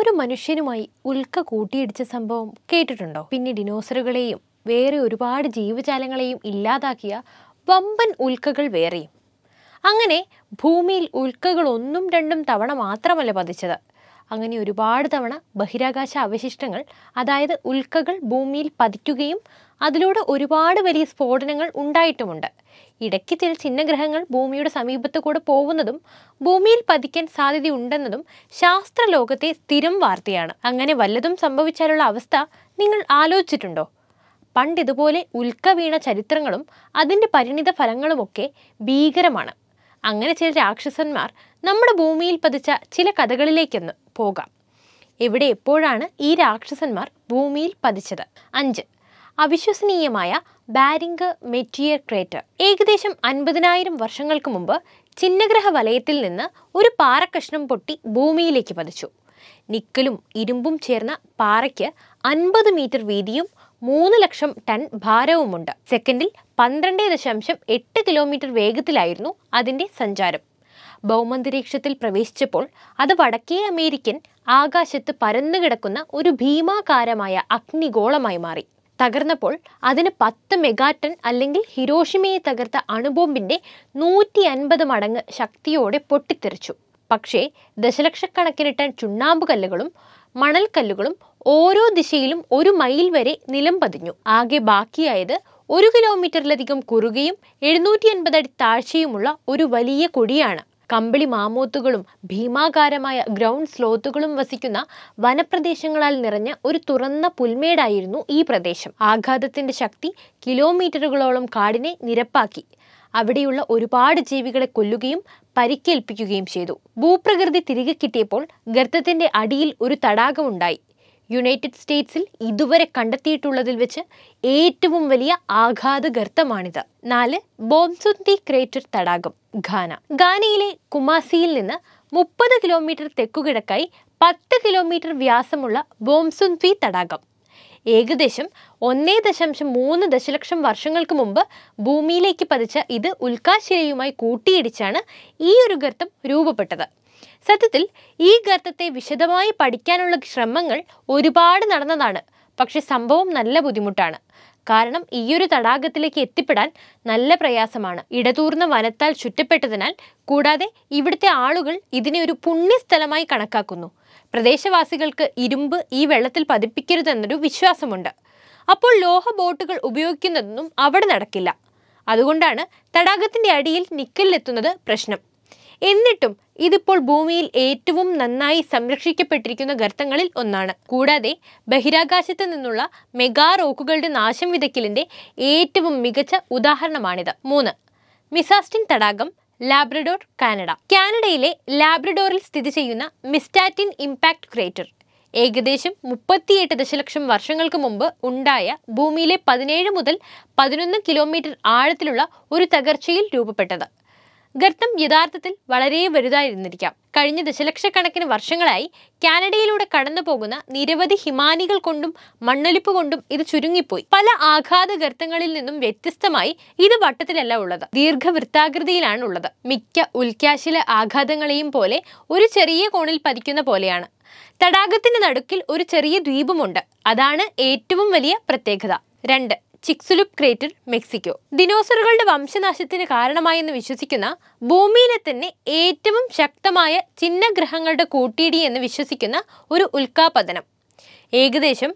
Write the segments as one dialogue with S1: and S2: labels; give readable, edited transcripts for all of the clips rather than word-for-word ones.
S1: ഒരു മനുഷ്യനുമായി ഉൽക്ക കൂട്ടിയിടിച്ച സംഭവം കേട്ടിട്ടുണ്ടോ? പിന്നെ ഡിനോസറുകളെയും വേറെ ഒരുപാട് ജീവജാലങ്ങളെയും ഇല്ലാതാക്കിയ വമ്പൻ ഉൽക്കകൾ വേറെയും. അങ്ങനെ ഭൂമിയിൽ ഉൽക്കകൾ ഒന്നും രണ്ടും തവണ മാത്രമല്ല പതിച്ചത്. അങ്ങനെ ഒരുപാട് തവണ ബഹിരാകാശ അവശിഷ്ടങ്ങൾ, അതായത് ഉൽക്കകൾ ഭൂമിയിൽ പതിക്കുകയും അതിലൂടെ ഒരുപാട് വലിയ സ്ഫോടനങ്ങൾ ഉണ്ടായിട്ടുമുണ്ട്. ഇടയ്ക്ക് ചില ചിഹ്നഗ്രഹങ്ങൾ ഭൂമിയുടെ സമീപത്ത് കൂടെ പോകുന്നതും ഭൂമിയിൽ പതിക്കാൻ സാധ്യതയുണ്ടെന്നതും ശാസ്ത്രലോകത്തെ സ്ഥിരം വാർത്തയാണ്. അങ്ങനെ വല്ലതും സംഭവിച്ചാലുള്ള അവസ്ഥ നിങ്ങൾ ആലോചിച്ചിട്ടുണ്ടോ? പണ്ടിതുപോലെ ഉൽക്ക വീണ ചരിത്രങ്ങളും അതിൻ്റെ പരിണിത ഫലങ്ങളുമൊക്കെ ഭീകരമാണ്. അങ്ങനെ ചില രാക്ഷസന്മാർ നമ്മുടെ ഭൂമിയിൽ പതിച്ച ചില കഥകളിലേക്കൊന്ന് പോകാം. എവിടെ എപ്പോഴാണ് ഈ രാക്ഷസന്മാർ ഭൂമിയിൽ പതിച്ചത്? 5. അവിശ്വസനീയമായ ബാരിംഗ് മെറ്റിയർ ക്രേറ്റർ. ഏകദേശം 50,000 വർഷങ്ങൾക്ക് മുമ്പ് ചിഹ്നഗ്രഹ വലയത്തിൽ നിന്ന് ഒരു പാറക്കഷ്ണം പൊട്ടി ഭൂമിയിലേക്ക് പതിച്ചു. നിക്കലും ഇരുമ്പും ചേർന്ന പാറയ്ക്ക് 50 മീറ്റർ വീതിയും 3 ലക്ഷം ടൺ ഭാരവുമുണ്ട്. സെക്കൻഡിൽ 12.8 കിലോമീറ്റർ വേഗത്തിലായിരുന്നു അതിൻ്റെ സഞ്ചാരം. ഭൗമാന്തരീക്ഷത്തിൽ പ്രവേശിച്ചപ്പോൾ അത് വടക്കേ അമേരിക്കൻ ആകാശത്ത് പരന്നുകിടക്കുന്ന ഒരു ഭീമാകാരമായ അഗ്നിഗോളമായി മാറി. തകർന്നപ്പോൾ അതിന് 10 മെഗാടൺ അല്ലെങ്കിൽ ഹിരോഷിമയെ തകർത്ത അണുബോംബിന്റെ 150 മടങ്ങ് ശക്തിയോടെ പൊട്ടിത്തെറിച്ചു. പക്ഷേ ദശലക്ഷക്കണക്കിന് ടൺ ചുണ്ണാമ്പുകല്ലുകളും മണൽക്കല്ലുകളും ഓരോ ദിശയിലും 1 മൈൽ വരെ നിലം പതിഞ്ഞു. ആകെ ബാക്കിയായത് 1 കിലോമീറ്ററിലധികം കുറുകയും 750 അടി താഴ്ചയുമുള്ള ഒരു വലിയ കുഴിയാണ്. കമ്പിളി മാമോത്തുകളും ഭീമാകാരമായ ഗ്രൗണ്ട് സ്ലോത്തുകളും വസിക്കുന്ന വനപ്രദേശങ്ങളാൽ നിറഞ്ഞ ഒരു തുറന്ന പുൽമേടായിരുന്നു ഈ പ്രദേശം. ആഘാതത്തിന്റെ ശക്തി കിലോമീറ്ററുകളോളം കാടിനെ നിരപ്പാക്കി. അവിടെയുള്ള ഒരുപാട് ജീവികളെ കൊല്ലുകയും പരിക്കേൽപ്പിക്കുകയും ചെയ്തു. ഭൂപ്രകൃതി തിരികെ കിട്ടിയപ്പോൾ ഗർത്തത്തിന്റെ അടിയിൽ ഒരു തടാകമുണ്ടായി. യുണൈറ്റഡ് സ്റ്റേറ്റ്സിൽ ഇതുവരെ കണ്ടെത്തിയിട്ടുള്ളതിൽ വെച്ച് ഏറ്റവും വലിയ ആഘാത ഗർത്തമാണിത്. 4. ബോംസുന്തി ക്രേറ്റർ തടാകം, ഘാന. ഘാനയിലെ കുമാസിയിൽ നിന്ന് 30 കിലോമീറ്റർ തെക്കുകിഴക്കായി 10 കിലോമീറ്റർ വ്യാസമുള്ള ബോംസുന്തി തടാകം. ഏകദേശം 1.3 ദശലക്ഷം വർഷങ്ങൾക്ക് മുമ്പ് ഭൂമിയിലേക്ക് പതിച്ച ഇത് ഉൽക്കാശിലയുമായി കൂട്ടിയിടിച്ചാണ് ഈ ഒരു ഗർത്തം രൂപപ്പെട്ടത്. സത്യത്തിൽ ഈ ഗർത്തത്തെ വിശദമായി പഠിക്കാനുള്ള ശ്രമങ്ങൾ ഒരുപാട് നടന്നതാണ്. പക്ഷെ സംഭവം നല്ല ബുദ്ധിമുട്ടാണ്. കാരണം ഈയൊരു തടാകത്തിലേക്ക് എത്തിപ്പെടാൻ നല്ല പ്രയാസമാണ്. ഇടതൂർന്ന വനത്താൽ ചുറ്റപ്പെട്ടതിനാൽ, കൂടാതെ ഇവിടുത്തെ ആളുകൾ ഇതിനെ ഒരു പുണ്യസ്ഥലമായി കണക്കാക്കുന്നു. പ്രദേശവാസികൾക്ക് ഇരുമ്പ് ഈ വെള്ളത്തിൽ പതിപ്പിക്കരുതെന്നൊരു വിശ്വാസമുണ്ട്. അപ്പോൾ ലോഹ ബോട്ടുകൾ ഉപയോഗിക്കുന്നതൊന്നും അവിടെ നടക്കില്ല. അതുകൊണ്ടാണ് തടാകത്തിന്റെ അടിയിൽ നിക്കലിലെത്തുന്നത് പ്രശ്നം. എന്നിട്ടും ഇതിപ്പോൾ ഭൂമിയിൽ ഏറ്റവും നന്നായി സംരക്ഷിക്കപ്പെട്ടിരിക്കുന്ന ഗർത്തങ്ങളിൽ ഒന്നാണ്. കൂടാതെ ബഹിരാകാശത്ത് നിന്നുള്ള മെഗാ റോക്കുകളുടെ നാശം വിതയ്ക്കലിന്റെ ഏറ്റവും മികച്ച ഉദാഹരണമാണിത്. 3. മിസാസ്റ്റിൻ തടാകം, ലാബ്രഡോർ, കാനഡ. കാനഡയിലെ ലാബ്രഡോറിൽ സ്ഥിതി ചെയ്യുന്ന മിസ്റ്റാറ്റിൻ ഇമ്പാക്ട് ക്രേറ്റർ ഏകദേശം 38 ദശലക്ഷം വർഷങ്ങൾക്ക് മുമ്പ് ഉണ്ടായ ഭൂമിയിലെ 17 മുതൽ 11 കിലോമീറ്റർ ആഴത്തിലുള്ള ഒരു തകർച്ചയിൽ രൂപപ്പെട്ടത്. ഗർത്തം യഥാർത്ഥത്തിൽ വളരെ വലുതായിരുന്നിരിക്കാം. കഴിഞ്ഞ ദശലക്ഷക്കണക്കിന് വർഷങ്ങളായി കാനഡയിലൂടെ കടന്നു പോകുന്ന നിരവധി ഹിമാനികൾ കൊണ്ടും മണ്ണൊലിപ്പ് കൊണ്ടും ഇത് ചുരുങ്ങിപ്പോയി. പല ആഘാത ഗർത്തങ്ങളിൽ നിന്നും വ്യത്യസ്തമായി ഇത് വട്ടത്തിലല്ല ഉള്ളത്, ദീർഘവൃത്താകൃതിയിലാണ് ഉള്ളത്. മിക്ക ഉൽക്കാശില ആഘാതങ്ങളെയും പോലെ ഒരു ചെറിയ കോണിൽ പതിക്കുന്ന പോലെയാണ്. തടാകത്തിന്റെ നടുക്കിൽ ഒരു ചെറിയ ദ്വീപുമുണ്ട്. അതാണ് ഏറ്റവും വലിയ പ്രത്യേകത. 2. ചിക്സുലുപ് ക്രേറ്റർ, മെക്സിക്കോ. ദിനോസറുകളുടെ വംശനാശത്തിന് കാരണമായെന്ന് വിശ്വസിക്കുന്ന ഭൂമിയിലെ തന്നെ ഏറ്റവും ശക്തമായ ചിഹ്നഗ്രഹങ്ങളുടെ കൂട്ടിയിടി എന്ന് വിശ്വസിക്കുന്ന ഒരു ഉൽക്കാപതനം. ഏകദേശം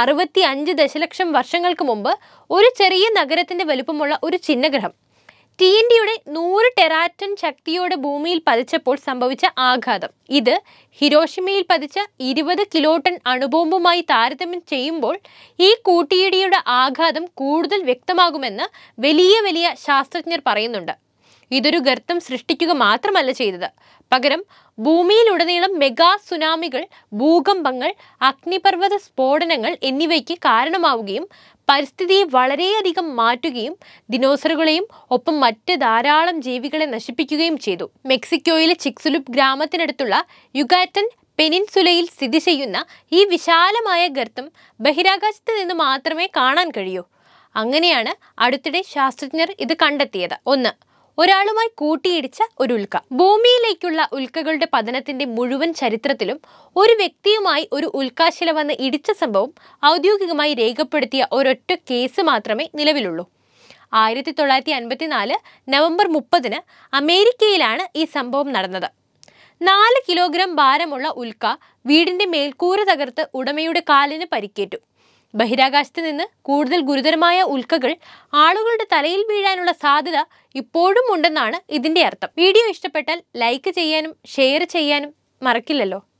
S1: 65 ദശലക്ഷം വർഷങ്ങൾക്ക് മുമ്പ് ഒരു ചെറിയ നഗരത്തിന്റെ വലുപ്പമുള്ള ഒരു ചിഹ്നഗ്രഹം TNTയുടെ 100 ടെറാറ്റൺ ശക്തിയോടെ ഭൂമിയിൽ പതിച്ചപ്പോൾ സംഭവിച്ച ആഘാതം. ഇത് ഹിരോഷിമയിൽ പതിച്ച 20 കിലോടൺ അണുബോംബുമായി താരതമ്യം ചെയ്യുമ്പോൾ ഈ കൂട്ടിയിടിയുടെ ആഘാതം കൂടുതൽ വ്യക്തമാകുമെന്ന് വലിയ ശാസ്ത്രജ്ഞർ പറയുന്നുണ്ട്. ഇതൊരു ഗർത്തം സൃഷ്ടിക്കുക മാത്രമല്ല ചെയ്തത്, പകരം ഭൂമിയിലുടനീളം മെഗാ സുനാമികൾ, ഭൂകമ്പങ്ങൾ, അഗ്നിപർവ്വത സ്ഫോടനങ്ങൾ എന്നിവയ്ക്ക് കാരണമാവുകയും പരിസ്ഥിതിയെ വളരെയധികം മാറ്റുകയും ദിനോസറുകളെയും ഒപ്പം മറ്റ് ധാരാളം ജീവികളെ നശിപ്പിക്കുകയും ചെയ്തു. മെക്സിക്കോയിലെ ചിക്സുലുപ് ഗ്രാമത്തിനടുത്തുള്ള യുഗാറ്റൻ പെനിൻസുലയിൽ സ്ഥിതി ചെയ്യുന്ന ഈ വിശാലമായ ഗർത്തം ബഹിരാകാശത്ത് നിന്ന് മാത്രമേ കാണാൻ കഴിയൂ. അങ്ങനെയാണ് അടുത്തിടെ ശാസ്ത്രജ്ഞർ ഇത് കണ്ടെത്തിയത്. 1. ഒരാളുമായി കൂട്ടിയിടിച്ച ഒരു ഉൽക്ക. ഭൂമിയിലേക്കുള്ള ഉൽക്കകളുടെ പതനത്തിന്റെ മുഴുവൻ ചരിത്രത്തിലും ഒരു വ്യക്തിയുമായി ഒരു ഉൽക്കാശില വന്ന് ഇടിച്ച സംഭവം ഔദ്യോഗികമായി രേഖപ്പെടുത്തിയ ഒരൊറ്റ കേസ് മാത്രമേ നിലവിലുള്ളൂ. 1954 നവംബർ 30 അമേരിക്കയിലാണ് ഈ സംഭവം നടന്നത്. 4 കിലോഗ്രാം ഭാരമുള്ള ഉൽക്ക വീടിന്റെ മേൽക്കൂര തകർത്ത് ഉടമയുടെ കാലിന് പരിക്കേറ്റു. ബഹിരാകാശത്ത് നിന്ന് കൂടുതൽ ഗുരുതരമായ ഉൽക്കകൾ ആളുകളുടെ തലയിൽ വീഴാനുള്ള സാധ്യത ഇപ്പോഴും ഉണ്ടെന്നാണ് ഇതിന്റെ അർത്ഥം. വീഡിയോ ഇഷ്ടപ്പെട്ടാൽ ലൈക്ക് ചെയ്യാനും ഷെയർ ചെയ്യാനും മറക്കില്ലല്ലോ.